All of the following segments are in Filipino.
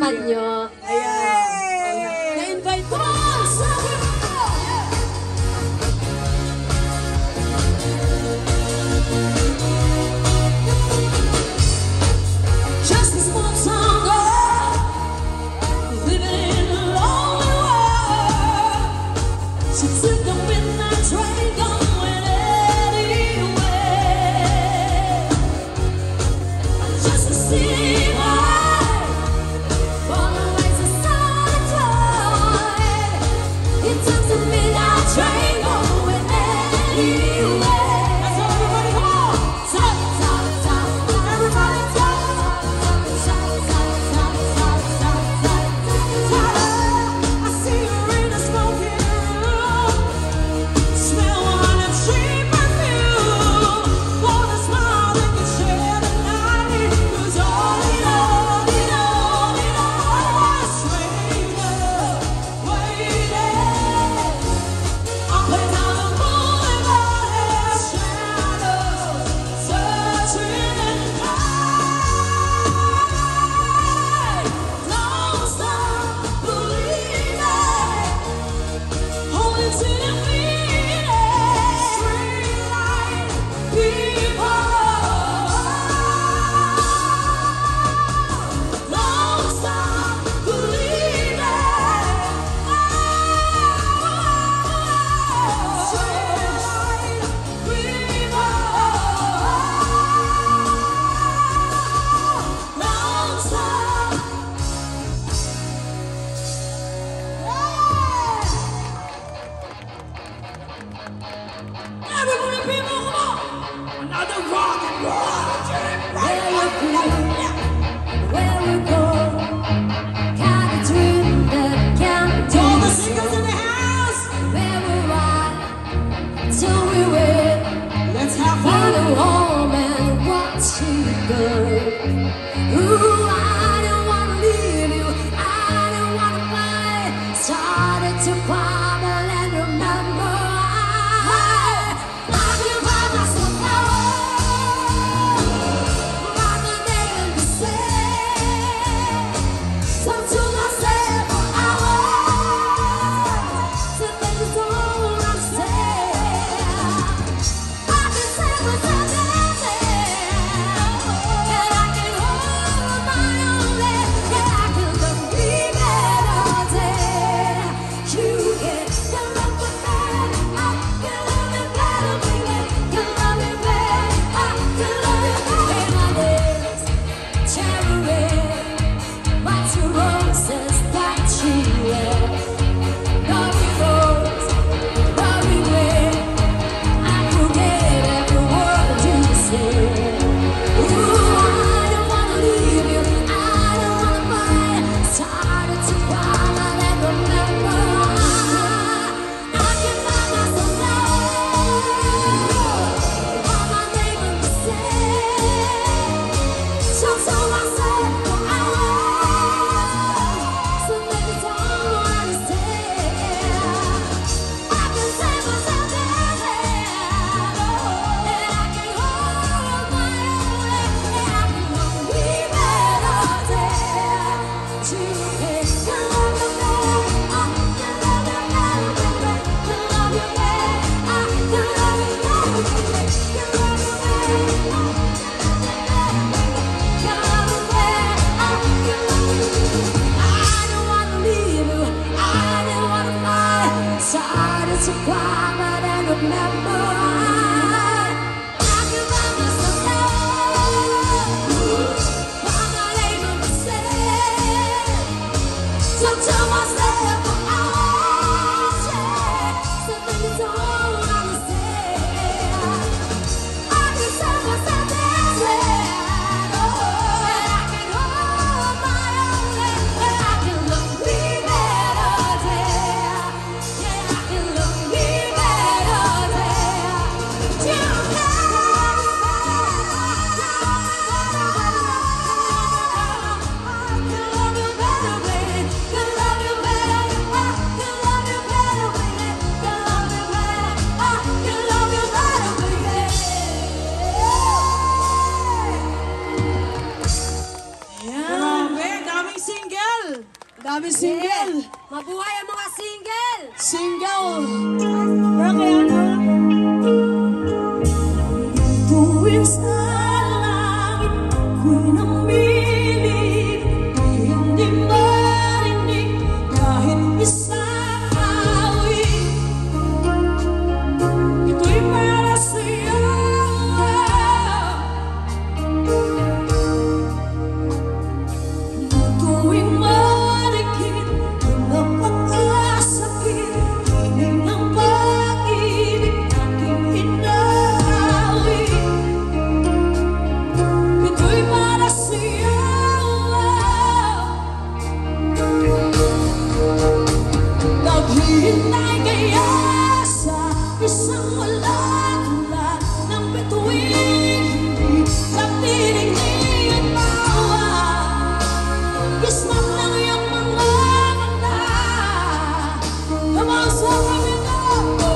samahan nyo. Ayan. Na-invite ko. Just a small town girl living in a lonely world. She took the midnight train going anywhere. Just to see her, born to raise a solitude. It took the midnight train going anywhere. That's all, everybody, come on! Stop, stop, stop, everybody, stop. I see her in a smoking room, smell wine and cheap perfume. Wanna smile that can share the night, 'cause all in all, I was stranger waiting. Up and down the boulevard, her shadows searching and high. Don't stop believing, holding to the feeling. Streetlight people, don't stop believing. Streetlight people, don't stop. Everybody, people, come on! Another rock and roll! Where we go, got a dream that can't To all the singers in the house, Where we ride, till we win. let's have For fun! the home and watch you go. Ooh, I don't wanna leave you, I don't wanna fight. Started to bubble and remember I can find myself now. Like the name to say, so to myself for hours, to think it's all I'm saying. I can say what's on the and I can hold my own leg, and I can look me better day. You can love me better, I can love me better, baby. You love me better, I can love me better. My name's Cherry, what's your roses that you wear? Lovely rose, lovely way. I forget every word you say. Ooh, I don't wanna leave you, I don't wanna fight. Started to bubble and remember I can find myself now. What my name to say, so myself for hours, so maybe don't understand. I can say myself down and I can hold my own, and I can love me better there. You can love me better, I can love me better, baby. Can love me better, I can love me better, baby. Can love me better, I can love me better, I can love me better. I don't wanna leave you, I don't wanna fight. Started to cry, but I remember I can find myself now. I'm not able to say, so tell myself for hours, yeah. Something is all I'm saying. I can say myself that's it, oh, and I can hold my own, and I can look me better there. Yeah, I can look me better there. You can love me better, baby. Can love single. Mabuhay ang mga single! Single. Bakit tuwing sa langit ko'y namimili, hindi marinig kahit isang awit. Ito'y para sa'yo. Tuwing marikit ang napakasakit, hiling ng pag-ibig aking hinahawin. Ito'y para sa'yo. Naghihintay kaya sa isang walang ulan ng bituin, nagtitingin tawa, kismat ng iyong mga mata, habang sa kabila ko.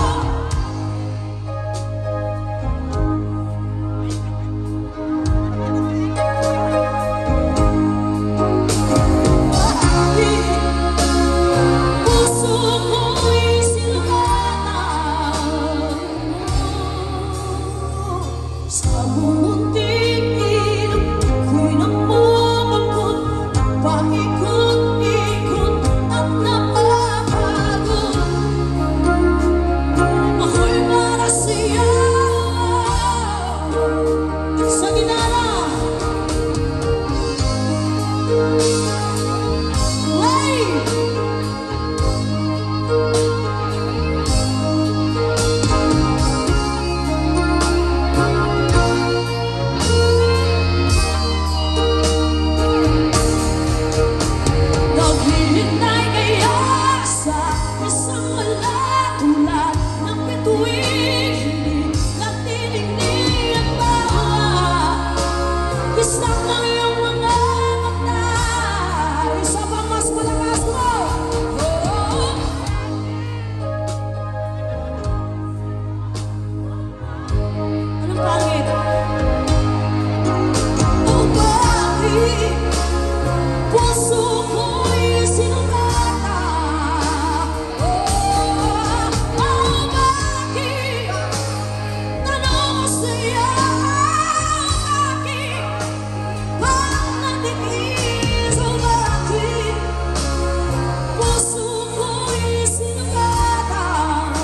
Puso ko'y sinugatan sa munting ilog ko'y namumukot, paikot-ikot at napapagod. Ako'y para sa'yo sa ginara. Naghihintay kaya sa isang walang ulan ng bituin, nagtitingin ang bawat kisap ng iyong mga mata. Isa pang mas malakas mo. Anong pangit? Oh, bakit puso ko'y sinugatan? Oh, bakit tanong ko sa'yo, bakit ang natiis? Oh, bakit puso ko'y sinugatan?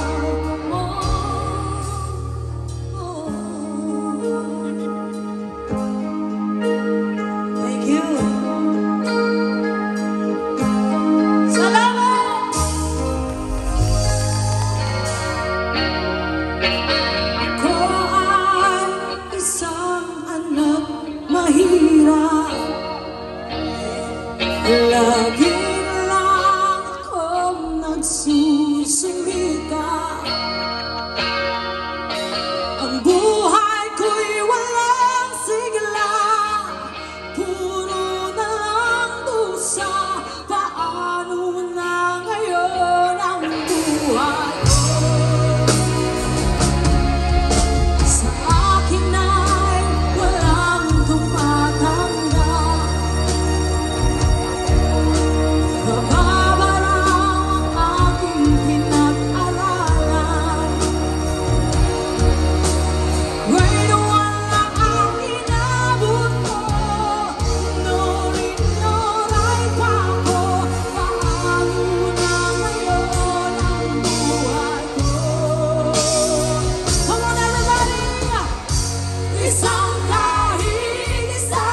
Thank you. Salamat! Ako ay isang anak mahirap. Lagi lang akong nagsusumikap. Ang buhay ko'y walang sigla, puro na lang dusa. Paano na ngayon ang buhay ko? Sa akin ay walang tumatanggap. Nababaraw ang aking pinag-aralan. Grade 1 lang ang inabot ko, norin-noray pa ako. Paano na ngayon ang buhay ko? Come on everybody! Isang kahit isa.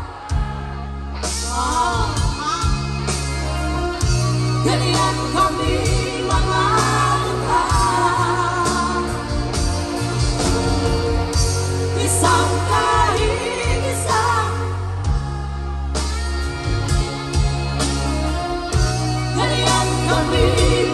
Ganyan kami mga mukha. Isang kahit isa. Ganyan kami